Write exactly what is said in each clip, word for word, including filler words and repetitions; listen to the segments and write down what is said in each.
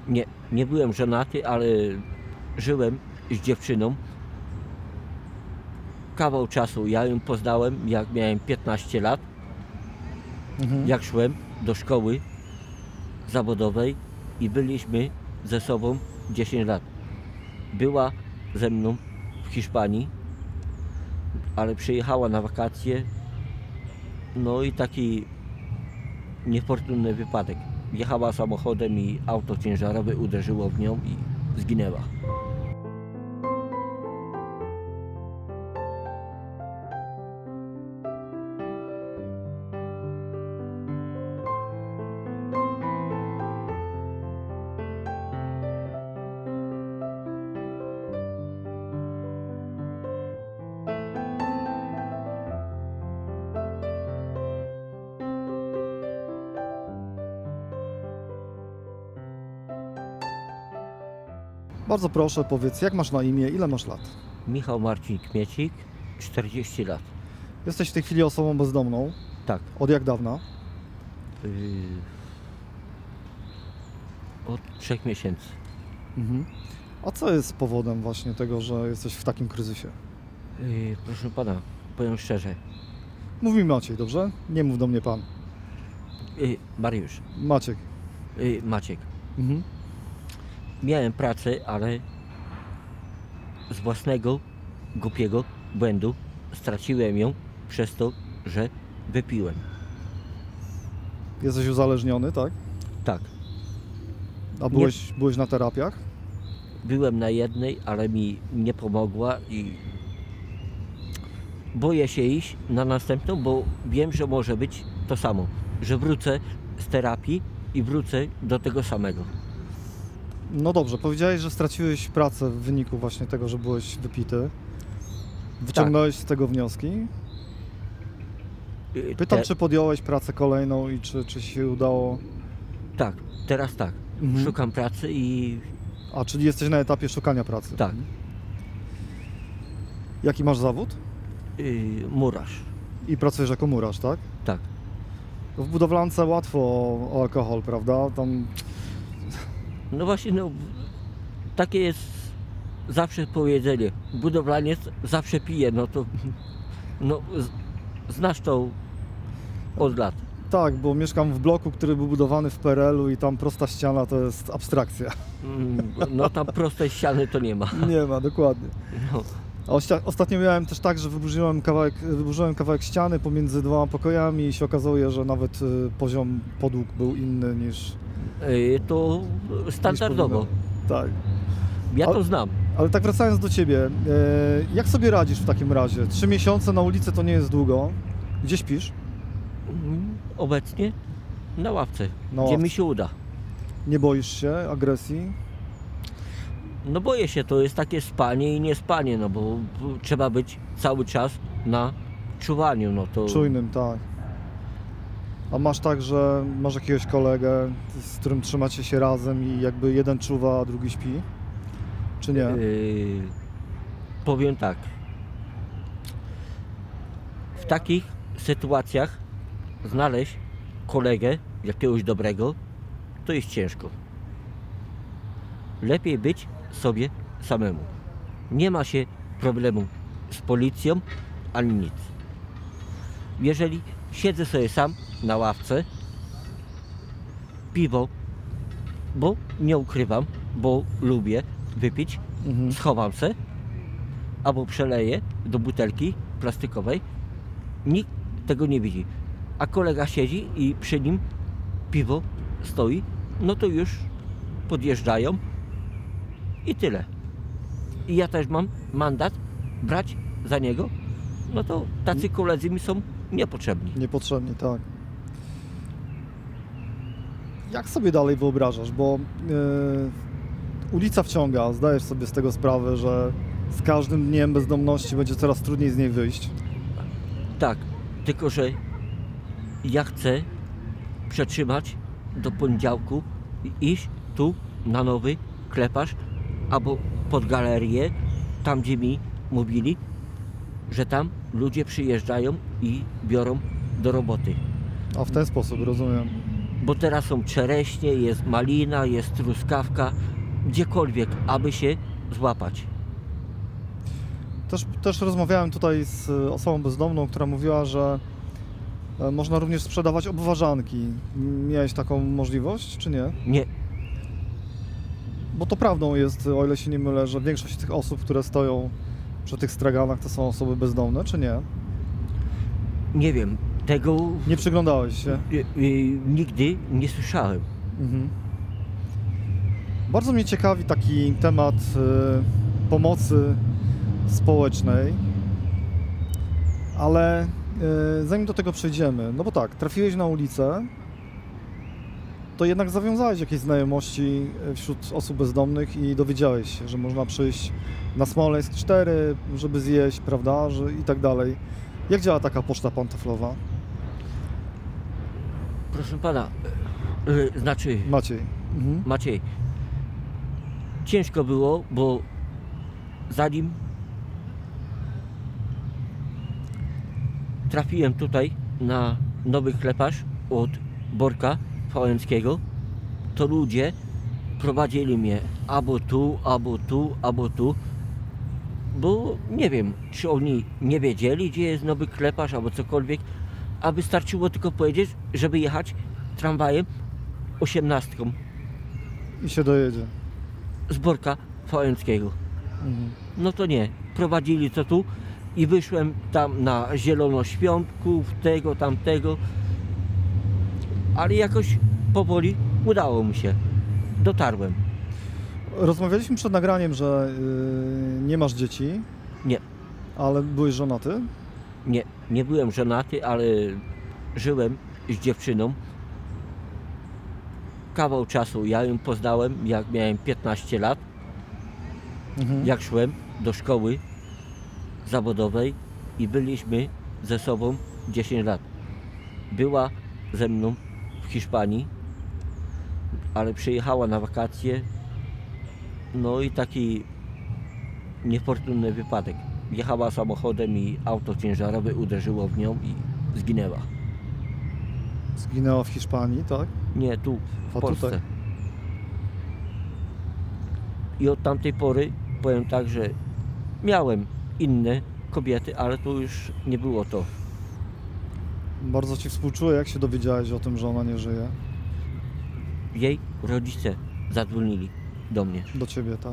Nie, nie byłem żonaty, ale żyłem z dziewczyną. Kawał czasu ja ją poznałem, jak miałem piętnaście lat. Mhm. Jak szłem do szkoły zawodowej i byliśmy ze sobą dziesięć lat. Była ze mną w Hiszpanii, ale przyjechała na wakacje. No i taki niefortunny wypadek. Jechała samochodem i auto ciężarowe uderzyło w nią i zginęła. Bardzo proszę, powiedz, jak masz na imię, ile masz lat? Michał Marcin Kmiecik, czterdzieści lat. Jesteś w tej chwili osobą bezdomną. Tak. Od jak dawna? Yy, od trzech miesięcy. Mhm. A co jest powodem właśnie tego, że jesteś w takim kryzysie? Yy, proszę pana, powiem szczerze. Mów mi Maciej, dobrze? Nie mów do mnie pan. Yy, Mariusz, Maciek. yy, Maciek. Mhm. Miałem pracę, ale z własnego głupiego błędu straciłem ją przez to, że wypiłem. Jesteś uzależniony, tak? Tak, A byłeś, byłeś na terapiach? byłem na jednej, ale mi nie pomogła i boję się iść na następną, bo wiem, że może być to samo, że wrócę z terapii i wrócę do tego samego. No dobrze, powiedziałeś, że straciłeś pracę w wyniku właśnie tego, że byłeś wypity. Wyciągnąłeś z tego wnioski? Yy, Pytam, te- czy podjąłeś pracę kolejną i czy, czy się udało... Tak, teraz tak. Mhm. Szukam pracy i A, czyli jesteś na etapie szukania pracy. tak, Jaki masz zawód? yy, murarz, I pracujesz jako murarz, tak? tak. W budowlance łatwo o, o alkohol, prawda? Tam... No właśnie, no, takie jest zawsze powiedzenie. Budowlaniec zawsze pije, no to no, z, znasz to od lat. Tak, bo mieszkam w bloku, który był budowany w P R L u i tam prosta ściana to jest abstrakcja. Mm, No tam prostej ściany to nie ma. Nie ma, dokładnie. No, A ościa- ostatnio miałem też tak, że wyburzyłem kawałek, wyburzyłem kawałek ściany pomiędzy dwoma pokojami i się okazuje, że nawet y, poziom podłóg był inny niż... yy, to standardowo. niż powinno. Tak. Ja Ale- to znam. Ale tak wracając do Ciebie, e, jak sobie radzisz w takim razie? Trzy miesiące na ulicy to nie jest długo. Gdzie śpisz? Mm, Obecnie na ławce, Na gdzie ławce. mi się uda. Nie boisz się agresji? No boję się, to jest takie spanie i niespanie, no bo bo trzeba być cały czas na czuwaniu, no to... Czujnym, tak. A masz tak, że masz jakiegoś kolegę, z którym trzymacie się razem i jakby jeden czuwa, a drugi śpi? Czy nie? Yy, powiem tak. W takich sytuacjach znaleźć kolegę, jakiegoś dobrego, to jest ciężko. Lepiej być sobie samemu. Nie ma się problemu z policją ani nic. Jeżeli siedzę sobie sam na ławce, piwo, bo nie ukrywam, bo lubię wypić, Mhm. schowam se, albo przeleję do butelki plastikowej, nikt tego nie widzi. A kolega siedzi i przy nim piwo stoi, no to już podjeżdżają i tyle. I ja też mam mandat brać za niego, no to tacy koledzy mi są niepotrzebni. Niepotrzebnie, tak. Jak sobie dalej wyobrażasz? Bo e, ulica wciąga, zdajesz sobie z tego sprawę, że z każdym dniem bezdomności będzie coraz trudniej z niej wyjść. Tak, tylko że ja chcę przetrzymać do poniedziałku i iść tu na nowy Kleparz albo pod galerię, tam gdzie mi mówili, że tam ludzie przyjeżdżają i biorą do roboty. A w ten sposób, rozumiem. bo teraz są czereśnie, jest malina, jest truskawka, gdziekolwiek, aby się złapać. Też, też rozmawiałem tutaj z osobą bezdomną, która mówiła, że e, można również sprzedawać obwarzanki. Miałeś taką możliwość, czy nie? Nie, Bo to prawdą jest, o ile się nie mylę, że większość tych osób, które stoją przy tych straganach, to są osoby bezdomne, czy nie? nie wiem, tego Nie przyglądałeś się? y, y, nigdy nie słyszałem. Mhm. Bardzo mnie ciekawi taki temat y, pomocy społecznej, ale y, zanim do tego przejdziemy, no bo tak, trafiłeś na ulicę, to jednak zawiązałeś jakieś znajomości wśród osób bezdomnych i dowiedziałeś się, że można przyjść na Smoleńsk cztery, żeby zjeść, prawda, że i tak dalej. Jak działa taka poczta pantoflowa? Proszę pana, y, y, znaczy Maciej. Mhm. Maciej, ciężko było, bo zanim trafiłem tutaj na nowy skleparz od Borka Fałęckiego, to ludzie prowadzili mnie albo tu, albo tu, albo tu, bo nie wiem, czy oni nie wiedzieli, gdzie jest nowy skleparz, albo cokolwiek, a wystarczyło tylko powiedzieć, żeby jechać tramwajem osiemnastką I się dojedzie. z Borka Fałęckiego. Mhm. No to nie, prowadzili to tu i wyszłem tam na zielonoświątków, tego, tamtego, ale jakoś powoli udało mi się, dotarłem. Rozmawialiśmy przed nagraniem, że yy, nie masz dzieci. Nie. Ale byłeś żonaty? Nie, nie byłem żonaty, ale żyłem z dziewczyną. Kawał czasu ja ją poznałem, jak miałem piętnaście lat, Mhm. jak szłem do szkoły zawodowej i byliśmy ze sobą dziesięć lat. Była ze mną w Hiszpanii, ale przyjechała na wakacje, no i taki niefortunny wypadek. Jechała samochodem i auto ciężarowe uderzyło w nią i zginęła. Zginęła w Hiszpanii, tak? Nie, tu, w A Polsce. tutaj? I od tamtej pory powiem tak, że miałem inne kobiety, ale to już nie było to. Bardzo ci współczuję, jak się dowiedziałeś o tym, że ona nie żyje. Jej rodzice zadzwonili do mnie. Do ciebie, tak?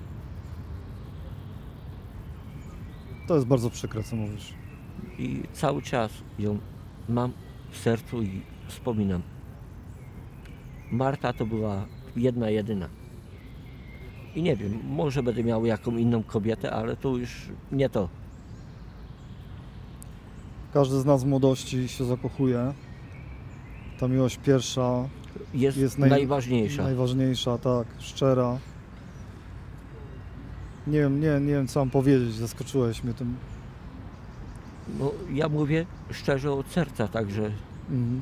To jest bardzo przykre, co mówisz. I cały czas ją mam w sercu i wspominam. Marta to była jedna, jedyna. I nie wiem, może będę miał jaką inną kobietę, ale to już nie to. Każdy z nas w młodości się zakochuje. Ta miłość pierwsza Jest, jest naj- najważniejsza. najważniejsza, tak, szczera. Nie wiem, nie, nie wiem co mam powiedzieć, zaskoczyłeś mnie tym. No, ja mówię szczerze od serca, także Mhm.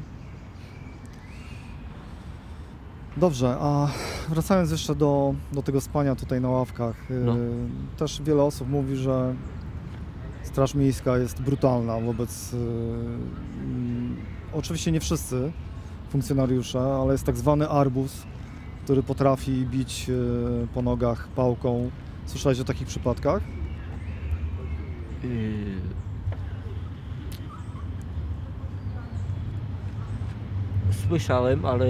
Dobrze, a wracając jeszcze do, do tego spania tutaj na ławkach, yy, No. też wiele osób mówi, że Straż Miejska jest brutalna wobec, yy, mm, oczywiście nie wszyscy funkcjonariusze, ale jest tak zwany arbus, który potrafi bić yy, po nogach pałką. Słyszałeś o takich przypadkach? yy, słyszałem, ale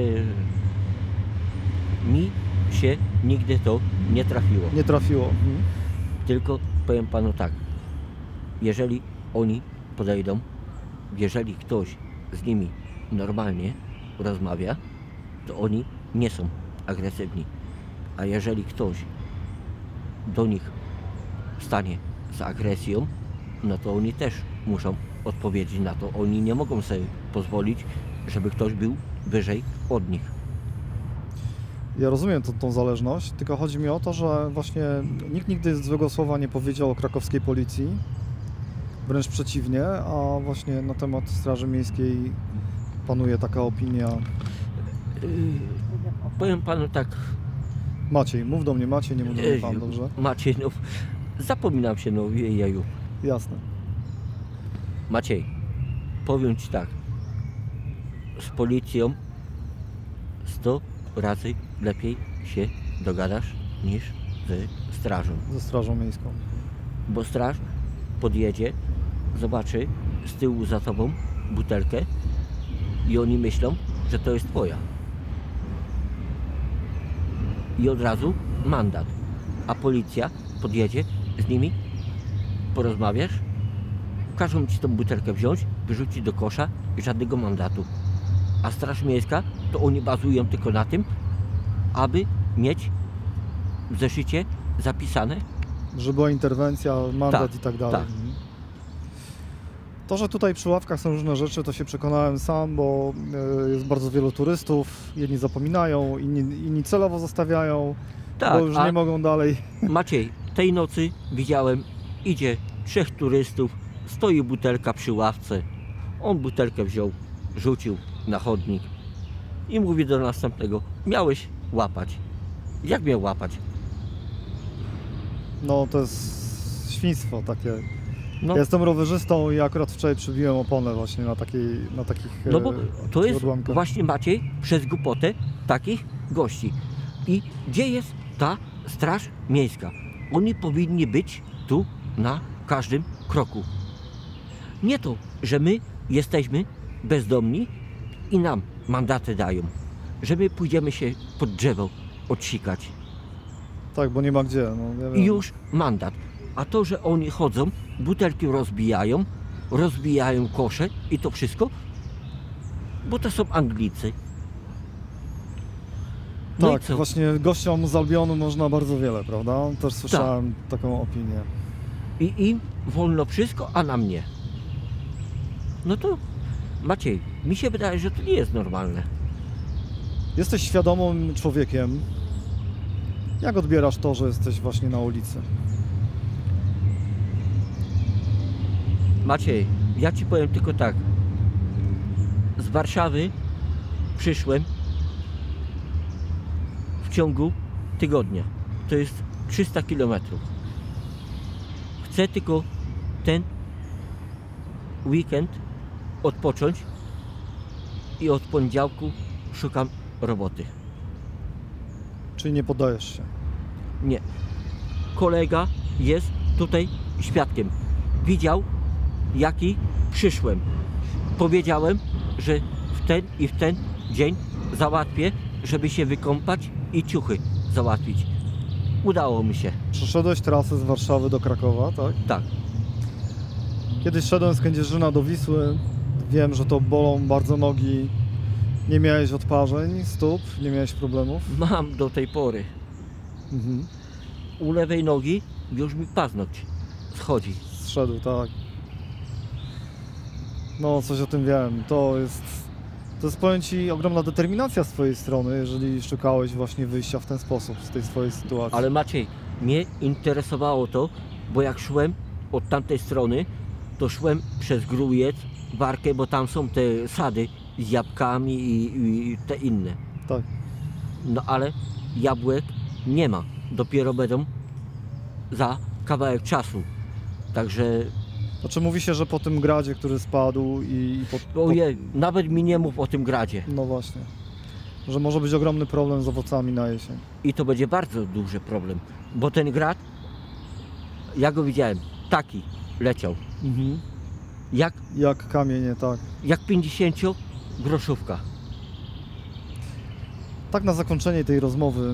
mi się nigdy to nie trafiło. Nie trafiło. Mhm. Tylko powiem panu tak, jeżeli oni podejdą, jeżeli ktoś z nimi normalnie rozmawia, to oni nie są agresywni. A jeżeli ktoś do nich stanie z agresją, no to oni też muszą odpowiedzieć na to. Oni nie mogą sobie pozwolić, żeby ktoś był wyżej od nich. Ja rozumiem tą, tą zależność, tylko chodzi mi o to, że właśnie nikt nigdy złego słowa nie powiedział o krakowskiej policji, wręcz przeciwnie, a właśnie na temat Straży Miejskiej panuje taka opinia. Yy, powiem panu tak, Maciej, mów do mnie Maciej, nie mów do mnie pan, dobrze? Maciej, no zapominam się, no jeju. Jasne. Maciej, powiem ci tak, z policją sto razy lepiej się dogadasz niż ze strażą. Ze strażą miejską. Bo straż podjedzie, zobaczy z tyłu za tobą butelkę i oni myślą, że to jest twoja. I od razu mandat. A policja podjedzie z nimi, porozmawiasz, każą ci tą butelkę wziąć, wyrzucić do kosza i żadnego mandatu. A Straż Miejska to oni bazują tylko na tym, aby mieć w zeszycie zapisane. Że była interwencja, mandat Tak, i tak dalej. tak. Mhm. To, że tutaj przy ławkach są różne rzeczy, to się przekonałem sam, bo e, jest bardzo wielu turystów, jedni zapominają, inni, inni celowo zostawiają, Tak, bo już a nie mogą dalej. Maciej, tej nocy widziałem, idzie trzech turystów, stoi butelka przy ławce. On butelkę wziął, rzucił na chodnik i mówi do następnego: miałeś łapać. Jak miał łapać? No to jest świństwo takie. No, Ja jestem rowerzystą i akurat wczoraj przybiłem oponę właśnie na, takiej, na takich no bo e, to jest odłamkach. właśnie, Maciej, przez głupotę takich gości. I gdzie jest ta Straż Miejska? Oni powinni być tu na każdym kroku. Nie to, że my jesteśmy bezdomni i nam mandaty dają, że my pójdziemy się pod drzewo odsikać Tak, bo nie ma gdzie. No, ja i wiem. już mandat. A to, że oni chodzą, butelki rozbijają, rozbijają kosze i to wszystko, bo to są Anglicy. No i Tak, co? właśnie gościom z Albionu można bardzo wiele, prawda? Też słyszałem taką opinię. I im wolno wszystko, a nam nie. No to Maciej, mi się wydaje, że to nie jest normalne. Jesteś świadomym człowiekiem. Jak odbierasz to, że jesteś właśnie na ulicy? Maciej, ja ci powiem tylko tak. Z Warszawy przyszłem w ciągu tygodnia. To jest trzysta kilometrów. Chcę tylko ten weekend odpocząć i od poniedziałku szukam roboty. Czyli nie poddajesz się? Nie. Kolega jest tutaj świadkiem. Widział, jaki przyszłem. Powiedziałem, że w ten i w ten dzień załatwię, żeby się wykąpać i ciuchy załatwić. Udało mi się. Przeszedłeś trasę z Warszawy do Krakowa, tak? Tak. Kiedyś szedłem z Kędzierzyna do Wisły. Wiem, że to bolą bardzo nogi. Nie miałeś odparzeń stóp? Nie miałeś problemów? Mam do tej pory. Mhm. U lewej nogi już mi paznokć schodzi. Zszedł, tak. No, coś o tym wiem. To jest, to jest, powiem Ci, ogromna determinacja z Twojej strony, jeżeli szukałeś właśnie wyjścia w ten sposób z tej swojej sytuacji. Ale Maciej, mnie interesowało to, bo jak szłem od tamtej strony, to szłem przez Grójec, Warkę, bo tam są te sady z jabłkami i, i te inne. Tak. No ale jabłek nie ma. Dopiero będą za kawałek czasu. Także Znaczy mówi się, że po tym gradzie, który spadł i, i po, po, ojej, nawet mi nie mów o tym gradzie. no właśnie, że może być ogromny problem z owocami na jesień. I to będzie bardzo duży problem, bo ten grad, ja go widziałem, taki leciał. Mhm. Jak, Jak kamienie, tak. jak pięćdziesięciogroszówka. Tak na zakończenie tej rozmowy,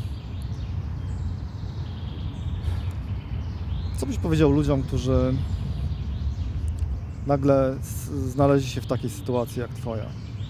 co byś powiedział ludziom, którzy nagle s- znaleźli się w takiej sytuacji jak Twoja?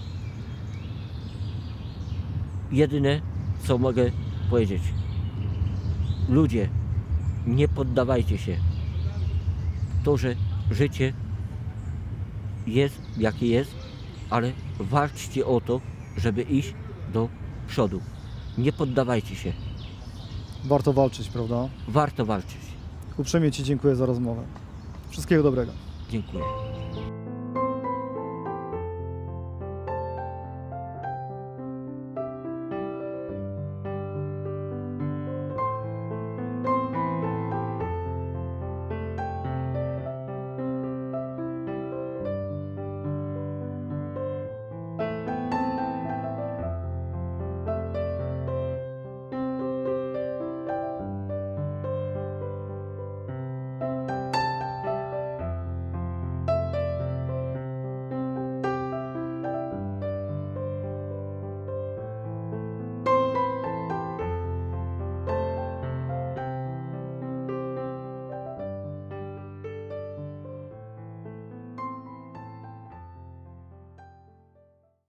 Jedyne, co mogę powiedzieć. Ludzie, nie poddawajcie się. To, że życie jest jakie jest, ale walczcie o to, żeby iść do przodu. Nie poddawajcie się. Warto walczyć, prawda? Warto walczyć. Uprzejmie Ci dziękuję za rozmowę. Wszystkiego dobrego. Dziękuję.